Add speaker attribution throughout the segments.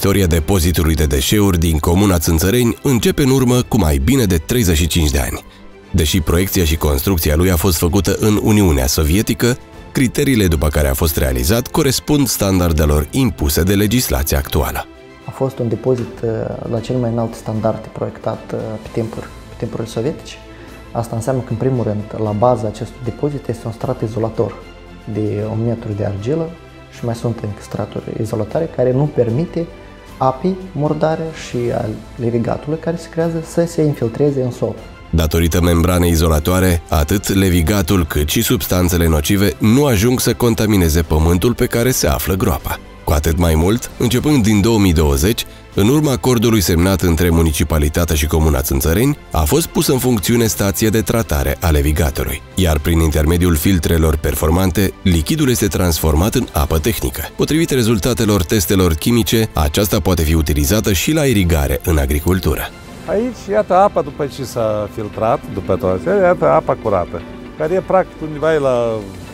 Speaker 1: Istoria depozitului de deșeuri din comuna Țânțăreni începe în urmă cu mai bine de 35 de ani. Deși proiecția și construcția lui a fost făcută în Uniunea Sovietică, criteriile după care a fost realizat corespund standardelor impuse de legislația actuală.
Speaker 2: A fost un depozit la cel mai înalt standard proiectat pe timpurile sovietice. Asta înseamnă că, în primul rând, la baza acestui depozit este un strat izolator de 1 metru de argilă și mai sunt încă straturi izolatoare care nu permite apei murdare și al levigatului care se creează să se infiltreze în sol.
Speaker 1: Datorită membranei izolatoare, atât levigatul cât și substanțele nocive nu ajung să contamineze pământul pe care se află groapa. Cu atât mai mult, începând din 2020, în urma acordului semnat între Municipalitatea și Comuna Țânțăreni, a fost pusă în funcțiune stație de tratare a levigatului, iar prin intermediul filtrelor performante, lichidul este transformat în apă tehnică. Potrivit rezultatelor testelor chimice, aceasta poate fi utilizată și la irigare în agricultură.
Speaker 3: Aici, iată apa după ce s-a filtrat, după toate, iată apa curată, care e practic undeva la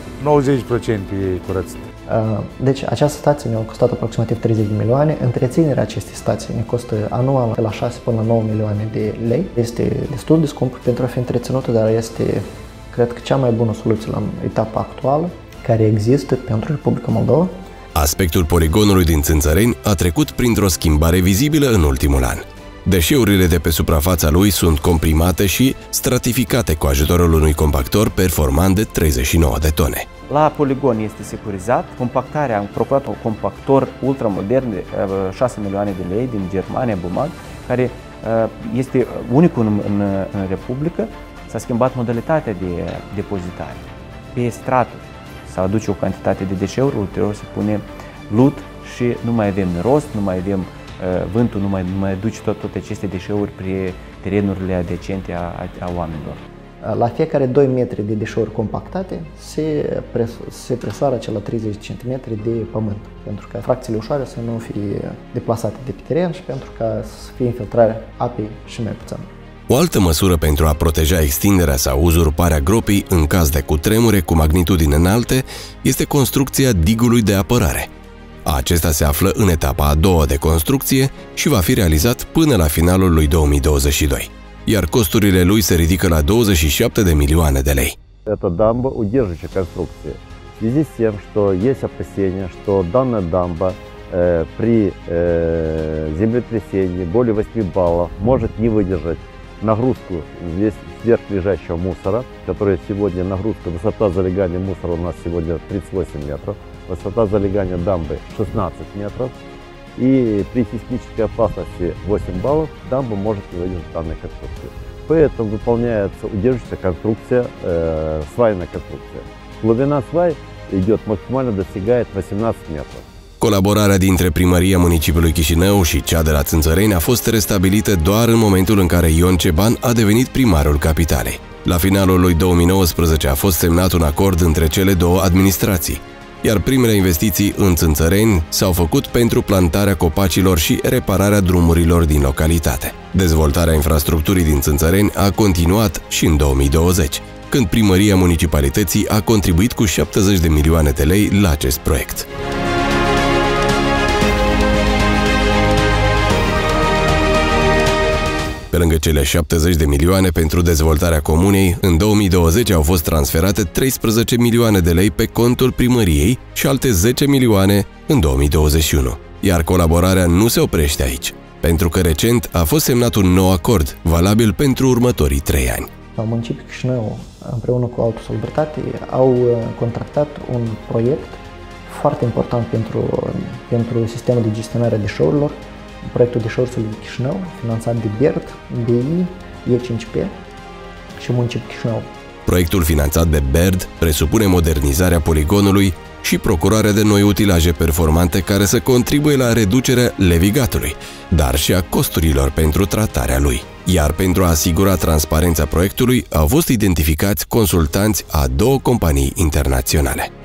Speaker 3: 90% curățită.
Speaker 2: Deci această stație ne-a costat aproximativ 30 de milioane. Întreținerea acestei stații ne costă anual de la 6 până la 9 milioane de lei. Este destul de scump pentru a fi întreținută, dar este, cred că, cea mai bună soluție la etapa actuală care există pentru Republica Moldova.
Speaker 1: Aspectul poligonului din Țânțăreni a trecut printr-o schimbare vizibilă în ultimul an. Deșeurile de pe suprafața lui sunt comprimate și stratificate cu ajutorul unui compactor performant de 39 de tone.
Speaker 4: La poligon este securizat. Compactarea, am procurat un compactor ultramodern de 6 milioane de lei din Germania, Bumag, care este unicul în Republică. S-a schimbat modalitatea de depozitare. Pe straturi se aduce o cantitate de deșeuri, ulterior se pune lut și nu mai avem rost, nu mai avem vântul, nu mai duce toate aceste deșeuri pe terenurile adjacente a oamenilor.
Speaker 2: La fiecare 2 metri de deșeuri compactate se presoară acela 30 cm de pământ, pentru ca fracțiile ușoare să nu fie deplasate de pe teren și pentru ca să fie infiltrarea apei și mai puțin.
Speaker 1: O altă măsură pentru a proteja extinderea sau uzurparea gropii în caz de cutremure cu magnitudini înalte este construcția digului de apărare. Acesta se află în etapa a doua de construcție și va fi realizat până la finalul lui 2022, iar costurile lui se ridică la 27 de milioane de lei.
Speaker 5: Это дамба удерживающая конструкция. В связи с тем, что есть опасения, что данная дамба при землетрясении более 8 баллов может не выдержать нагрузку сверхлежащего мусора, которая сегодня нагрузка, высота залегания мусора у нас сегодня 38 метров, высота залегания дамбы 16 метров, и при сейсмической опасности 8 баллов дамба может не выдержать данной конструкции. Поэтому выполняется удерживающая конструкция, свайная конструкция. Глубина свай идет максимально достигает 18 метров.
Speaker 1: Colaborarea dintre Primăria Municipiului Chișinău și cea de la Țânțăreni a fost restabilită doar în momentul în care Ion Ceban a devenit primarul capitalei. La finalul lui 2019 a fost semnat un acord între cele două administrații, iar primele investiții în Țânțăreni s-au făcut pentru plantarea copacilor și repararea drumurilor din localitate. Dezvoltarea infrastructurii din Țânțăreni a continuat și în 2020, când Primăria Municipalității a contribuit cu 70 de milioane de lei la acest proiect. Pe lângă cele 70 de milioane pentru dezvoltarea comunei, în 2020 au fost transferate 13 milioane de lei pe contul primăriei și alte 10 milioane în 2021. Iar colaborarea nu se oprește aici, pentru că recent a fost semnat un nou acord, valabil pentru următorii 3 ani.
Speaker 2: Municipiul Chișinău, împreună cu Autosolubilitate, au contractat un proiect foarte important pentru sistemul de gestionare a deșeurilor, proiectul Deșeurilor Chișinău, finanțat de BERD, BI, E5P și Municipiul Chișinău.
Speaker 1: Proiectul finanțat de BERD presupune modernizarea poligonului și procurarea de noi utilaje performante care să contribuie la reducerea levigatului, dar și a costurilor pentru tratarea lui. Iar pentru a asigura transparența proiectului, au fost identificați consultanți a 2 companii internaționale.